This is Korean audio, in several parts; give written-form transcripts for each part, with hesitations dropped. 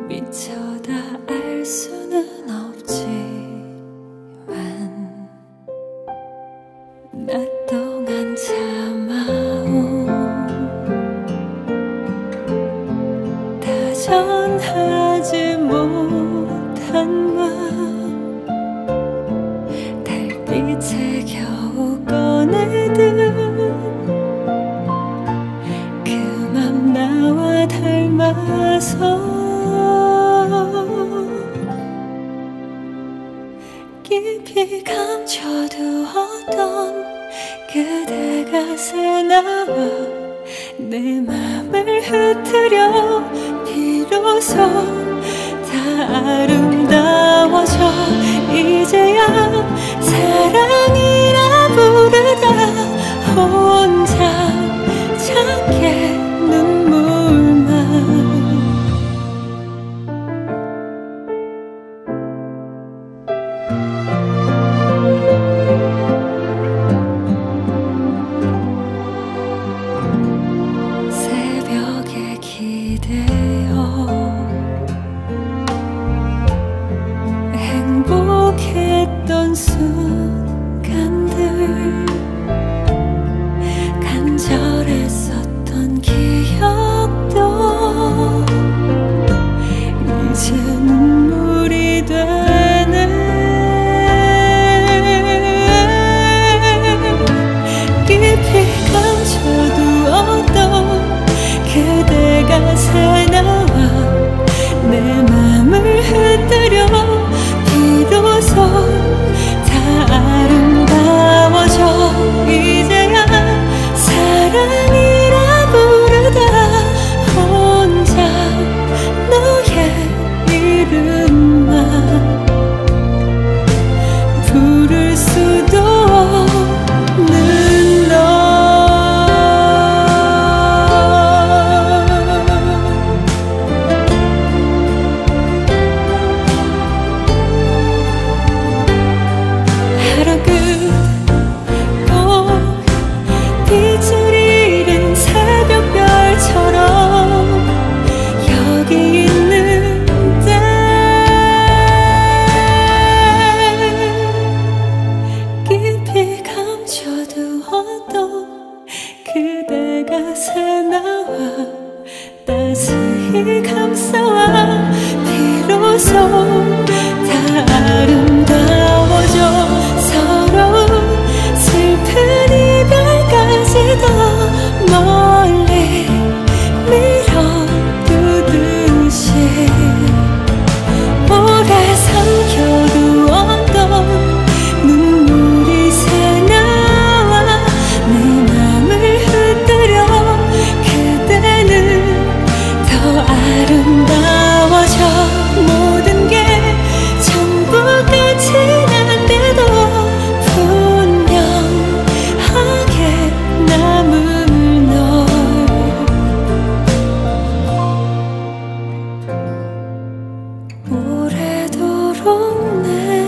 미쳐 다 알 수는 없지만 낮 동안 참아온 다전하지 못한 마음 달빛에 겨우 꺼내든 그 맘 나와 닮아서 깊이 감춰두었던 그대가 새나와 내 맘을 흩트려 비로소 다 아름다워져 이제야 사랑이라 부르다 혼자 작게 눈물만 새벽에 기대어 행복했던 순간들 간절했었던 기억도 이제 눈물이 되네 깊이 감춰두었던 그대가 새나와 내 맘을 흩뜨려 비로소 다 아름다워져 이제야 사랑이라 부르다 혼자 너의 이름만 부를 수도 없는 너 하루 끝꼭 빛을 잃은 새벽별처럼 여기 있는데 깊이 감춰두었던 그대가 새나와 따스히 감싸와 비로소 다 아름다워져 서러운 슬픈 이별까지도 멀리 밀어두듯이 오래 삼켜두었던 눈물이 새나와 내 맘을 흩뜨려 그대는 더 아름다워져 모든 게 전부 끝이 난데도 분명하게 남은 널 오래도록 내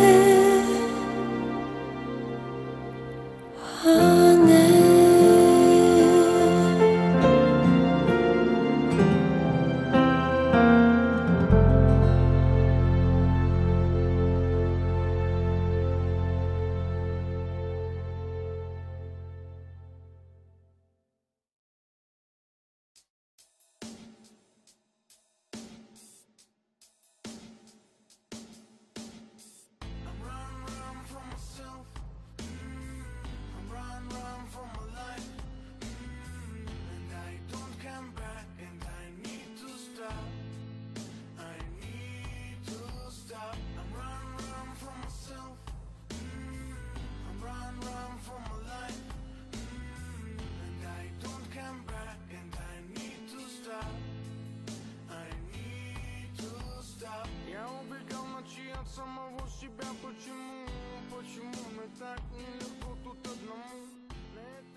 안에 самого себя, почему мы так нелегко тут одному.